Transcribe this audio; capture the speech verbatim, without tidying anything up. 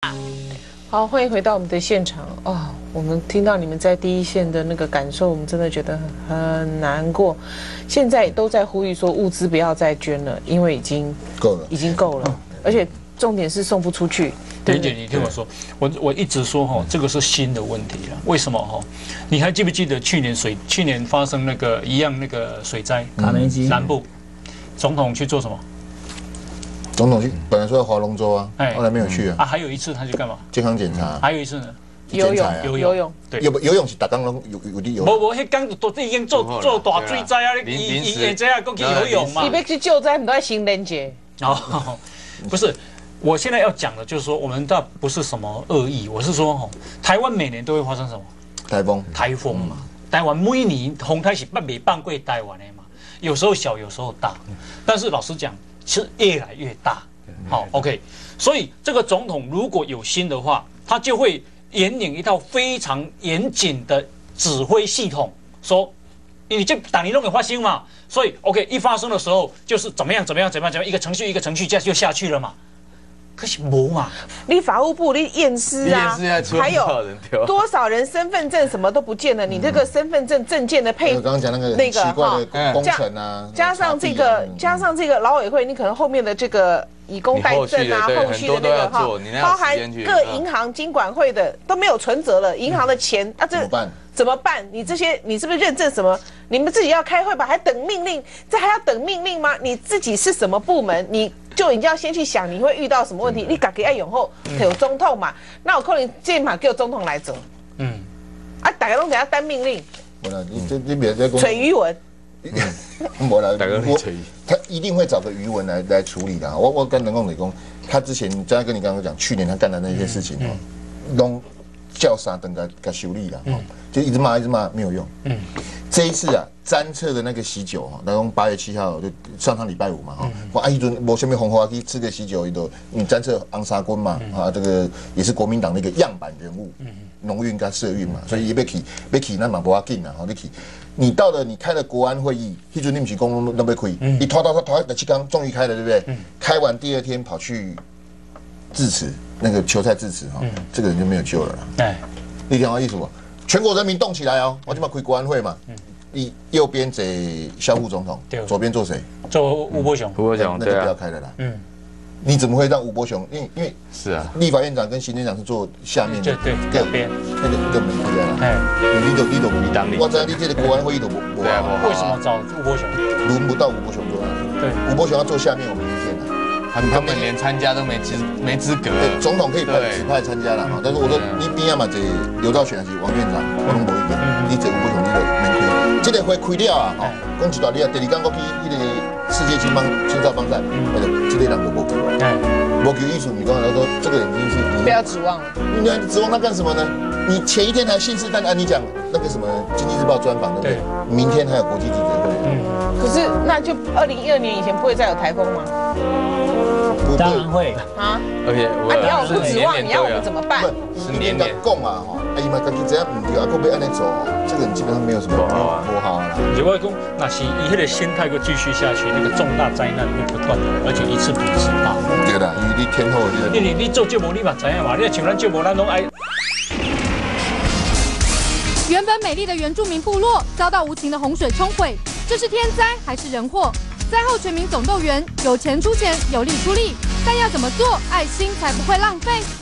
好，欢迎回到我们的现场哦。我们听到你们在第一线的那个感受，我们真的觉得很难过。现在都在呼吁说物资不要再捐了，因为已经够了， 已经够了，而且重点是送不出去。 莲姐，你听我说，我我一直说哈，这个是新的问题了。为什么哈？你还记不记得去年水去年发生那个一样那个水灾， 卡梅基南部总统去做什么？ 总统去本来说要划龙舟啊，后来没有去啊。 啊，还有一次他去干嘛？ 健康检查。 还有一次呢？ 游泳，游游泳。 对， 游游泳是打刚龙有有的游。 无无，迄刚都已经做做大水灾啊，伊伊伊这样过去游泳嘛。 你要去救灾，你都在新连接。 哦，不是，我现在要讲的就是说，我们倒不是什么恶意，我是说哈，台湾每年都会发生什么？ 台风。 台风嘛，台湾每年风台是不未放过台湾的嘛，有时候小，有时候大，但是老实讲，是越来越大。 好 ，OK， 所以这个总统如果有心的话，他就会引领一套非常严谨的指挥系统，说你就打你弄给发生嘛，所以 OK 一发生的时候就是怎么样怎么样怎么样怎么样一个程序一个程序这样就下去了嘛。可是没嘛， 你法务部你验尸啊，还有多少人身份证什么都不见了，你这个身份证证件的配， 刚刚讲那个那个奇怪的工程啊， 加上这个加上这个劳委会，你可能后面的这个。 以工代赈啊，后续的那个哈，包含各银行、金管会的都没有存折了，银行的钱啊，这怎么办？你这些你是不是认证什么？你们自己要开会吧，还等命令？这还要等命令吗？你自己是什么部门？你就已经要先去想你会遇到什么问题。你敢给爱永后有总统嘛？那我可能建马给总统来走。嗯，啊，大家都给他单命令。 我呢，你这你别再讲。 水鱼文。 我来，我他一定会找个余文来来处理的。我我跟人工理工，他之前在跟你刚刚讲，去年他干的那些事情哦，弄叫啥等个给修理了，就一直骂一直骂没有用。嗯，这一次啊，詹测的那个喜酒哈，那从八月七号就上趟礼拜五嘛哈，我阿一尊我前面红花去吃个喜酒，一都你詹测昂沙quân嘛啊，这个也是国民党的一个样板人物，农运跟社运嘛，所以也被起被起那嘛不要紧啊，好你起。 你到了，你开了国安会议，迄阵你不是公路那边可以，你拖到他拖到七刚终于开了，对不对？开完第二天跑去致辞，那个球赛致辞哈，这个人就没有救了啦。哎，你听我意思不？全国人民动起来哦！我就嘛开国安会嘛，你右边坐萧副总统，左边坐谁？ 坐吴伯雄。 吴伯雄， 那就不要开了啦。嗯。 你怎么会让吴伯雄？因为因为是啊， 立法院长跟行政长是坐下面的， 对对，两边那个那个门开啊。哎，你都你都你当你，我在你这个国安会议都不不啊。 为什么找吴伯雄？ 轮不到吴伯雄坐啊。对，吴伯雄要坐下面我们意见啊。 他们根本连参加都没资没资格。 总统可以派指派参加了哈，但是我说你边啊嘛，这刘兆玄还是王院长，我拢无意见。你这吴伯雄你就免开，这个会开了啊，哈，讲一大理啊，第二天我去那个世界青帮青少帮赛，那个这个人就无去。哎。 我给艺术，你刚才说这个人已经是不要指望了。 你指望他干什么呢？你前一天还信誓旦旦，你讲那个什么《经济日报》专访，对不对？明天还有国际记者会。嗯。 可是那就二零一二年以前不会再有台风吗？ 当然会啊。 而且啊，你要我不指望，你要我们怎么办？ 是年年讲啊，哈，哎呀妈，赶紧这样唔对，啊，够被按那走，这个人基本上没有什么不好啊，不好啊。 如果讲那是以他的心态会继续下去，那个重大灾难会不断的，而且一次比一次大。 对啦，因为你天后的。 你你你做节目你嘛知影嘛？你像咱节目咱拢爱。 原本美丽的原住民部落遭到无情的洪水冲毁，这是天灾还是人祸？灾后全民总动员，有钱出钱，有力出力，但要怎么做，爱心才不会浪费？